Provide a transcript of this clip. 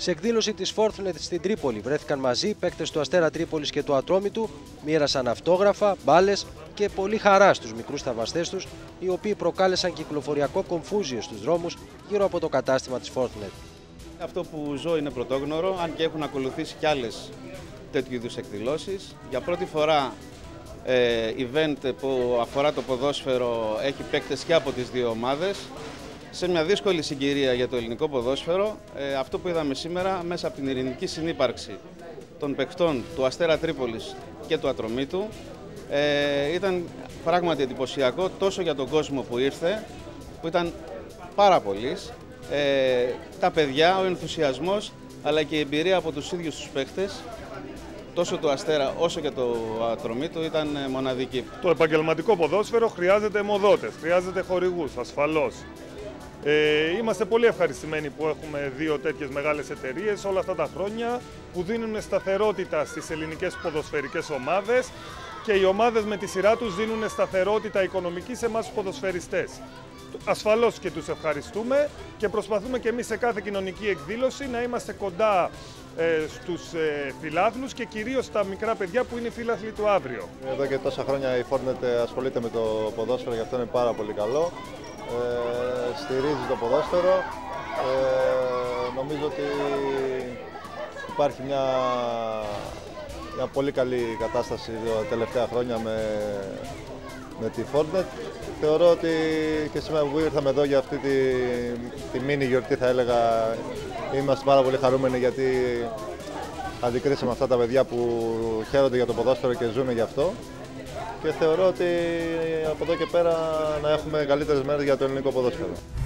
Σε εκδήλωση της Fortnite στην Τρίπολη βρέθηκαν μαζί οι παίκτες του Αστέρα Τρίπολης και του Ατρόμητου, μοίρασαν αυτόγραφα, μπάλες και πολύ χαρά στους μικρούς θαυμαστές τους, οι οποίοι προκάλεσαν κυκλοφοριακό κομφούζιο στους δρόμους γύρω από το κατάστημα της Fortnite. Αυτό που ζω είναι πρωτόγνωρο, αν και έχουν ακολουθήσει κι άλλες τέτοιου είδους εκδηλώσεις. Για πρώτη φορά event που αφορά το ποδόσφαιρο έχει παίκτες και από τις δύο ομάδες. Σε μια δύσκολη συγκυρία για το ελληνικό ποδόσφαιρο, αυτό που είδαμε σήμερα μέσα από την ειρηνική συνύπαρξη των παικτών του Αστέρα Τρίπολης και του Ατρομήτου ήταν πράγματι εντυπωσιακό τόσο για τον κόσμο που ήρθε, που ήταν πάρα πολλής, τα παιδιά, ο ενθουσιασμός αλλά και η εμπειρία από τους ίδιους τους παίκτες, τόσο του Αστέρα όσο και του Ατρομήτου, ήταν μοναδική. Το επαγγελματικό ποδόσφαιρο χρειάζεται αιμοδότες, χρειάζεται χορηγούς, ασφαλώς. Είμαστε πολύ ευχαριστημένοι που έχουμε δύο τέτοιες μεγάλες εταιρείες όλα αυτά τα χρόνια που δίνουν σταθερότητα στις ελληνικές ποδοσφαιρικές ομάδες και οι ομάδες με τη σειρά τους δίνουν σταθερότητα οικονομική σε εμάς τους ποδοσφαιριστές. Ασφαλώς και τους ευχαριστούμε και προσπαθούμε και εμείς σε κάθε κοινωνική εκδήλωση να είμαστε κοντά στους φιλάθλους και κυρίως στα μικρά παιδιά που είναι οι φίλαθλοι του αύριο. Εδώ και τόσα χρόνια η Fortnite ασχολείται με το ποδόσφαιρο, γι' αυτό είναι πάρα πολύ καλό. Στηρίζει το ποδόσφαιρο. Νομίζω ότι υπάρχει μια πολύ καλή κατάσταση τα τελευταία χρόνια με τη Fortnite. Θεωρώ ότι και σήμερα που ήρθαμε εδώ για αυτή τη μίνι γιορτή, θα έλεγα, είμαστε πάρα πολύ χαρούμενοι γιατί αντικρίσαμε αυτά τα παιδιά που χαίρονται για το ποδόσφαιρο και ζουν γι' αυτό. Και θεωρώ ότι από εδώ και πέρα να έχουμε καλύτερες μέρες για το ελληνικό ποδόσφαιρο.